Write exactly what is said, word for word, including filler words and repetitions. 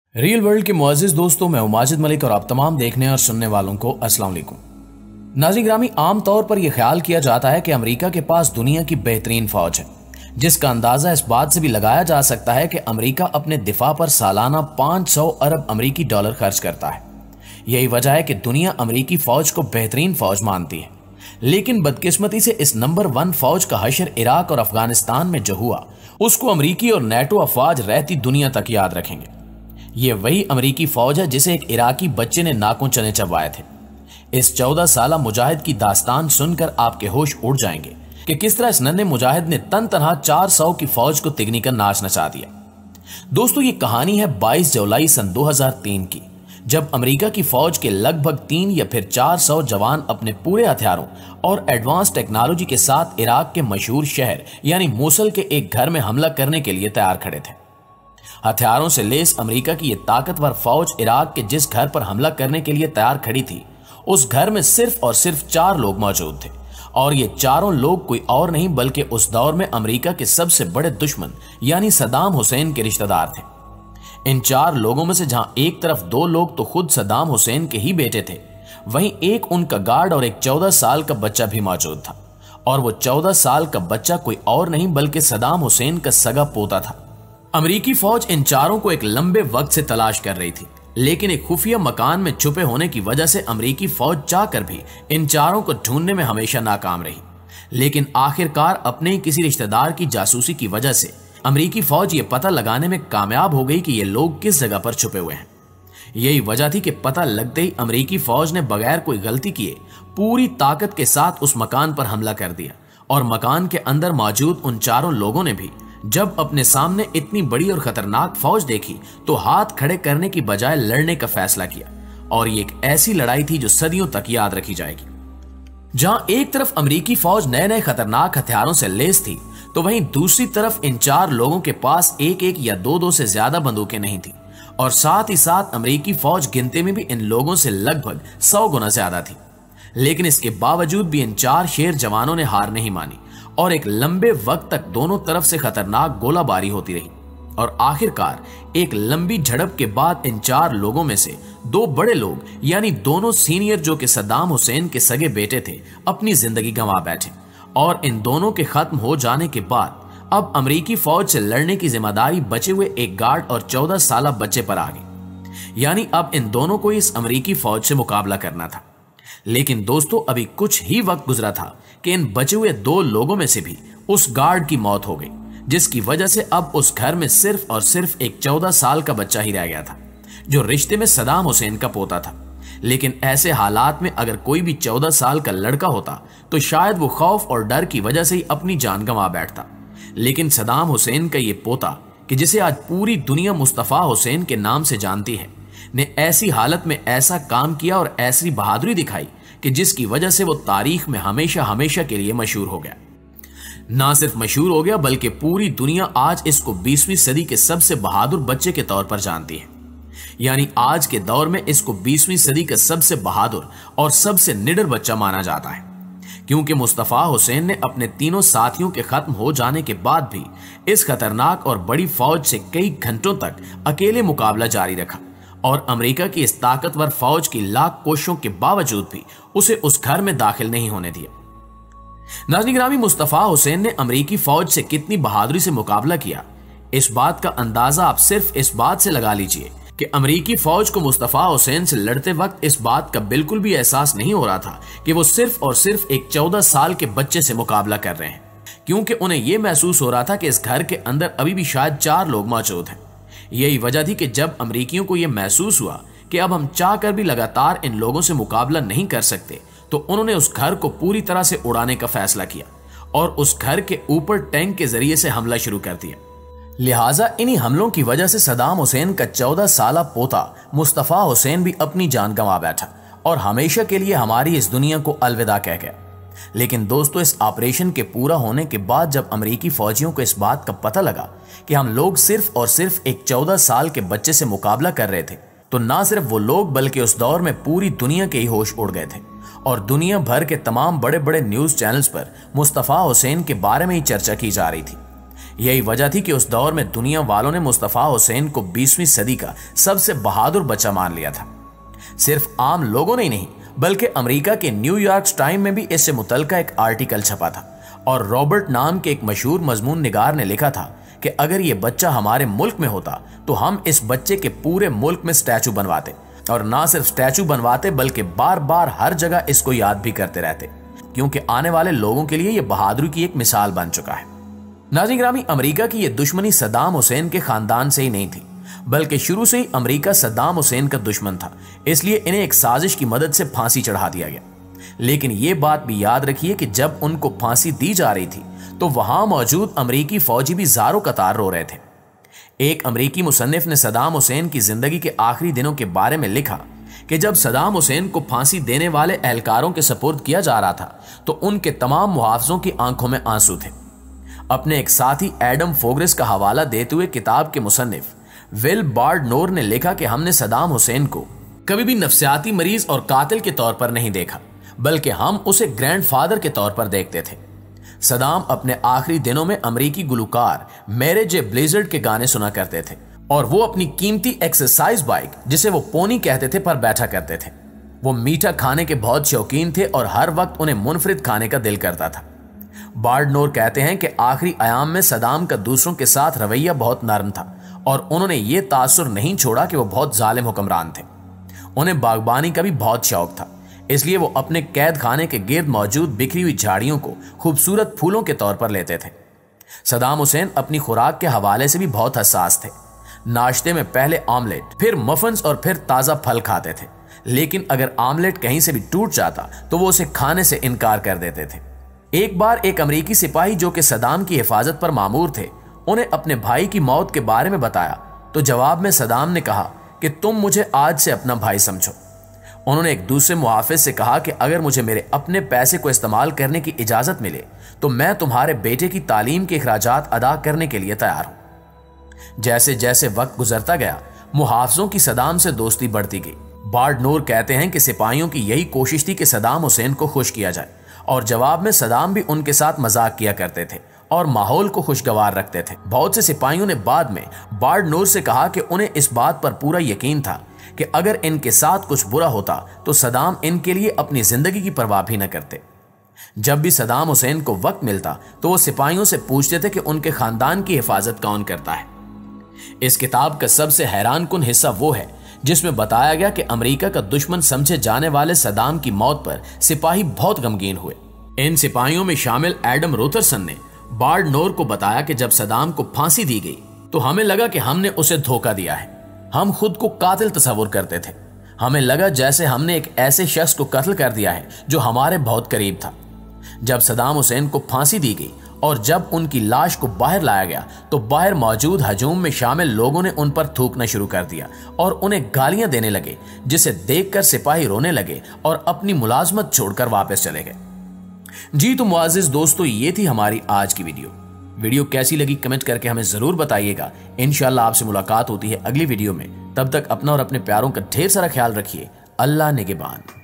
Real world के मुअज़्ज़िज़ दोस्तों, मैं हूं माजिद मलिक और आप तमाम देखने और सुनने वालों को अस्सलाम वालेकुम। नाज़रीन ग्रामी, आमतौर पर यह ख्याल किया जाता है कि अमेरिका के पास दुनिया की बेहतरीन फौज है, जिसका अंदाजा इस बात से भी लगाया जा सकता है कि अमेरिका अपने दिफा पर सालाना पाँच सौ अरब अमेरिकी डॉलर खर्च करता है। यही वजह है कि दुनिया अमेरिकी फौज को बेहतरीन फौज मानती है। लेकिन बदकिस्मती से इस नंबर वन फौज का हशर इराक और अफगानिस्तान में जो हुआ, उसको अमेरिकी और नेटो अफवाज रहती दुनिया तक याद रखेंगे। ये वही अमेरिकी फौज है जिसे एक इराकी बच्चे ने नाकों चने चबवाए थे। इस चौदह साला मुजाहिद की दास्तान सुनकर आपके होश उड़ जाएंगे कि किस तरह इस नन्हे मुजाहिद ने तन तनहा चार सौ की फौज को तिगनी कर नाच नचा दिया। दोस्तों, ये कहानी है बाईस जुलाई सन दो हज़ार तीन की, जब अमेरिका की फौज के लगभग तीन या फिर चार सौ जवान अपने पूरे हथियारों और एडवांस टेक्नोलॉजी के साथ इराक के मशहूर शहर यानी मोसल के एक घर में हमला करने के लिए तैयार खड़े थे। हथियारों से लेस अमेरिका की यह ताकतवर फौज इराक के जिस घर पर हमला करने के लिए तैयार खड़ी थी, उस घर में सिर्फ और सिर्फ चार लोग मौजूद थे, और ये चारों लोग कोई और नहीं बल्कि उस दौर में अमेरिका के सबसे बड़े दुश्मन यानी सद्दाम हुसैन के रिश्तेदार थे। इन चार लोगों में से जहां एक तरफ दो लोग तो खुद सद्दाम हुसैन के ही बेटे थे, वहीं एक उनका गार्ड और एक चौदह साल का बच्चा भी मौजूद था, और वो चौदह साल का बच्चा कोई और नहीं बल्कि सद्दाम हुसैन का सगा पोता था। अमेरिकी फौज इन चारों को एक लंबे वक्त से तलाश कर रही थी, लेकिन एक खुफिया मकान में छुपे होने की वजह से अमेरिकी फौज चाहकर भी इन चारों को ढूंढने में हमेशा नाकाम रही। लेकिन आखिरकार अपने ही किसी रिश्तेदार की जासूसी की वजह से अमेरिकी फौज ये पता लगाने में कामयाब हो गई कि ये लोग किस जगह पर छुपे हुए हैं। यही वजह थी कि पता लगते ही अमेरिकी फौज ने बगैर कोई गलती किए पूरी ताकत के साथ उस मकान पर हमला कर दिया, और मकान के अंदर मौजूद उन चारों लोगों ने भी जब अपने सामने इतनी बड़ी और खतरनाक फौज देखी तो हाथ खड़े करने की बजाय लड़ने का फैसला किया। और ये एक ऐसी लड़ाई थी जो सदियों तक याद रखी जाएगी। जहां एक तरफ अमेरिकी फौज नए नए खतरनाक हथियारों से लैस थी, तो वहीं दूसरी तरफ इन चार लोगों के पास एक एक या दो दो से ज्यादा बंदूकें नहीं थी, और साथ ही साथ अमेरिकी फौज गिनती में भी इन लोगों से लगभग सौ गुना ज्यादा थी। लेकिन इसके बावजूद भी इन चार शेर जवानों ने हार नहीं मानी, और एक लंबे वक्त तक दोनों तरफ से खतरनाक गोलाबारी होती रही, और आखिरकार एक लंबी झड़प के बाद इन चार लोगों में से दो बड़े लोग यानी दोनों सीनियर जो कि सद्दाम हुसैन के सगे बेटे थे, अपनी जिंदगी गंवा बैठे। और इन दोनों के खत्म हो जाने के बाद अब अमेरिकी फौज से लड़ने की जिम्मेदारी बचे हुए एक गार्ड और चौदह साल बच्चे पर आ गई। यानी अब इन दोनों को इस अमेरिकी फौज से मुकाबला करना था। लेकिन दोस्तों, अभी कुछ ही वक्त गुजरा था कि इन बचे हुए दो लोगों में से भी उस गार्ड की मौत हो गई, जिसकी वजह से अब उस घर में सिर्फ और सिर्फ एक चौदह साल का बच्चा ही रह गया था, जो रिश्ते में सद्दाम हुसैन का पोता था। लेकिन ऐसे हालात में अगर कोई भी चौदह साल का लड़का होता तो शायद वो खौफ और डर की वजह से ही अपनी जान गंवा बैठता। लेकिन सद्दाम हुसैन का ये पोता, कि जिसे आज पूरी दुनिया मुस्तफा हुसैन के नाम से जानती है, ने ऐसी हालत में ऐसा काम किया और ऐसी बहादुरी दिखाई कि जिसकी वजह से वो तारीख में हमेशा हमेशा के लिए मशहूर हो गया। ना सिर्फ मशहूर हो गया बल्कि पूरी दुनिया आज इसको बीसवीं सदी के सबसे बहादुर बच्चे के तौर पर जानती है। यानी आज के दौर में इसको बीसवीं सदी का सबसे बहादुर और सबसे निडर बच्चा माना जाता है, क्योंकि मुस्तफा हुसैन ने अपने तीनों साथियों के खत्म हो जाने के बाद भी इस खतरनाक और बड़ी फौज से कई घंटों तक अकेले मुकाबला जारी रखा, और अमेरिका की इस ताकतवर फौज की लाख कोशिशों के बावजूद भी उसे उस घर में दाखिल नहीं होने दिया। नाज़रीन ग्रामी, मुस्तफा हुसैन ने अमेरिकी फौज से कितनी बहादुरी से मुकाबला किया, इस बात का अंदाजा आप सिर्फ इस बात से लगा लीजिए कि अमेरिकी फौज को मुस्तफा हुसैन से लड़ते वक्त इस बात का बिल्कुल भी एहसास नहीं हो रहा था कि वो सिर्फ और सिर्फ एक चौदह साल के बच्चे से मुकाबला कर रहे हैं, क्योंकि उन्हें यह महसूस हो रहा था कि इस घर के अंदर अभी भी शायद चार लोग मौजूद हैं। यही वजह थी कि जब अमेरिकियों को यह महसूस हुआ कि अब हम चाहकर भी लगातार इन लोगों से मुकाबला नहीं कर सकते, तो उन्होंने उस घर को पूरी तरह से उड़ाने का फैसला किया और उस घर के ऊपर टैंक के जरिए से हमला शुरू कर दिया। लिहाजा इन्हीं हमलों की वजह से सद्दाम हुसैन का चौदह साला पोता मुस्तफा हुसैन भी अपनी जान गंवा बैठा और हमेशा के लिए हमारी इस दुनिया को अलविदा कह गया। लेकिन दोस्तों, इस ऑपरेशन के पूरा होने के बाद जब अमेरिकी फौजियों को इस बात का पता लगा कि हम लोग सिर्फ और सिर्फ एक चौदह साल के बच्चे से मुकाबला कर रहे थे, तो ना सिर्फ वो लोग बल्कि उस दौर में पूरी दुनिया के ही होश उड़ गए थे, और दुनिया भर के तमाम बड़े बड़े न्यूज चैनल्स पर मुस्तफा हुसैन के बारे में ही चर्चा की जा रही थी। यही वजह थी कि उस दौर में दुनिया वालों ने मुस्तफा हुसैन को बीसवीं सदी का सबसे बहादुर बच्चा मान लिया था। सिर्फ आम लोगों ने ही नहीं बल्कि अमेरिका के न्यूयॉर्क टाइम में भी इससे मुतल्लिका एक आर्टिकल छपा था और रॉबर्ट नाम के एक मशहूर मजमून निगार ने लिखा था कि अगर ये बच्चा हमारे मुल्क में होता तो हम इस बच्चे के पूरे मुल्क में स्टैचू बनवाते, और ना सिर्फ स्टैचू बनवाते बल्कि बार बार हर जगह इसको याद भी करते रहते, क्योंकि आने वाले लोगों के लिए यह बहादुरी की एक मिसाल बन चुका है। नाज़रीन गिरामी, अमेरिका की यह दुश्मनी सद्दाम हुसैन के खानदान से ही नहीं थी बल्कि शुरू से ही अमेरिका सद्दाम हुसैन का दुश्मन था, इसलिए इन्हें एक साजिश की मदद से फांसी चढ़ा दिया गया। लेकिन यह बात भी याद रखिए कि जब उनको फांसी दी जा रही थी तो वहां मौजूद अमेरिकी फौजी भी ज़ारों कतार रो रहे थे। एक अमेरिकी मुसन्निफ ने सद्दाम हुसैन की जिंदगी के आखिरी दिनों के बारे में लिखा कि जब सद्दाम हुसैन को फांसी देने वाले एहलकारों के सपुर्द किया जा रहा था तो उनके तमाम मुहाफिजों की आंखों में आंसू थे। अपने एक साथी एडम फोग्रेस का हवाला देते हुए किताब के मुसन्निफ विल बार्डनोर ने लिखा कि हमने सद्दाम हुसैन को कभी भी नफ्सियाती मरीज और कातिल के तौर पर नहीं देखा, बल्कि हम उसे ग्रैंडफादर के तौर पर देखते थे। सद्दाम अपने आखिरी दिनों में अमेरिकी गुलकार मैरी जे ब्लिज़ार्ड के गाने सुना करते थे और वो अपनी कीमती एक्सरसाइज बाइक, जिसे वो पोनी कहते थे, पर बैठा करते थे। वो मीठा खाने के बहुत शौकीन थे और हर वक्त उन्हें मुनफरिद खाने का दिल करता था। बार्डनोर कहते हैं कि आखिरी अयाम में सद्दाम का दूसरों के साथ रवैया बहुत नरम था और उन्होंने ये तासुर नहीं छोड़ा कि वो बहुत जालिम हुक्मरान थे। उन्हें बागबानी का भी बहुत शौक था, इसलिए वो अपने कैद खाने के गिर्द मौजूद बिखरी हुई झाड़ियों को खूबसूरत फूलों के तौर पर लेते थे। सद्दाम हुसैन अपनी खुराक के हवाले से भी बहुत हसास थे। नाश्ते में पहले ऑमलेट, फिर मफन्स और फिर ताज़ा फल खाते थे, लेकिन अगर ऑमलेट कहीं से भी टूट जाता तो वो उसे खाने से इनकार कर देते थे। एक बार एक अमेरिकी सिपाही जो कि सद्दाम की हिफाजत पर मामूर थे, उन्हें अपने भाई की मौत के बारे में बताया तो जवाब में सद्दाम ने कहा कि तुम मुझे आज से अपना भाई समझो। उन्होंने एक दूसरे मुहाफिज से कहा कि अगर मुझे मेरे अपने पैसे को इस्तेमाल करने की इजाजत मिले तो मैं तुम्हारे बेटे की तालीम के अखराजात अदा करने के लिए तैयार हूं। जैसे जैसे वक्त गुजरता गया, मुहाफिजों की सद्दाम से दोस्ती बढ़ती गई। बार्डनोर कहते हैं कि सिपाहियों की यही कोशिश थी कि सद्दाम हुसैन को खुश किया जाए और जवाब में सद्दाम भी उनके साथ मजाक किया करते थे और माहौल को खुशगवार रखते थे। बहुत से सिपाहियों ने बाद में बार्डनोर से कहा कि उन्हें इस बात पर पूरा यकीन था कि अगर इनके साथ कुछ बुरा होता तो सद्दाम इनके लिए अपनी जिंदगी की परवाह भी न करते। जब भी सद्दाम हुसैन को वक्त मिलता तो वो सिपाहियों से पूछते थे कि उनके खानदान की हिफाजत कौन करता है। इस किताब का सबसे हैरान कुन हिस्सा वो है जिसमें बताया गया कि अमेरिका का दुश्मन समझे जाने वाले सद्दाम की मौत पर सिपाही बहुत गमगीन हुए। इन सिपाहियों में शामिल एडम रोथरसन ने बार्डनोर को बताया कि जब सद्दाम को फांसी दी गई तो हमें लगा कि हमने उसे धोखा दिया है। हम खुद को कातिल तस्वुर करते थे। हमें लगा जैसे हमने एक ऐसे शख्स को कत्ल कर दिया है जो हमारे बहुत करीब था। जब सद्दाम हुसैन को फांसी दी गई और जब उनकी लाश को बाहर लाया गया तो बाहर मौजूद हजूम में शामिल लोगों ने उन पर थूकना शुरू कर दिया और उन्हें गालियां देने लगे, जिसे देखकर सिपाही रोने लगे और अपनी मुलाजमत छोड़कर वापस चले गए। जी तो मुआजिज दोस्तों, ये थी हमारी आज की वीडियो। वीडियो कैसी लगी कमेंट करके हमें जरूर बताइएगा। इंशाल्लाह आपसे मुलाकात होती है अगली वीडियो में। तब तक अपना और अपने प्यारों का ढेर सारा ख्याल रखिए। अल्लाह निगहबान।